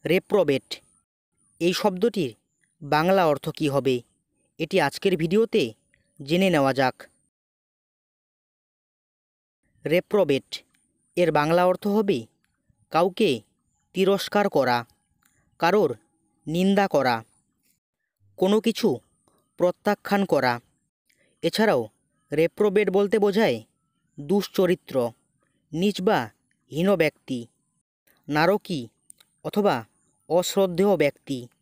রেপ্রোবেট এই শব্দটির বাংলা অর্থ কী হবে এটি আজকের ভিডিওতে জেনে নেওয়া যাক। রেপ্রোবেট এর বাংলা অর্থ হবে কাউকে তিরস্কার করা, কারোর নিন্দা করা, কোনো কিছু প্রত্যাখ্যান করা। এছাড়াও রেপ্রোবেট বলতে বোঝায় দুশ্চরিত্র, নীচ বা হীন ব্যক্তি, নারকী অথবা অশ্রদ্ধেয় ব্যক্তি।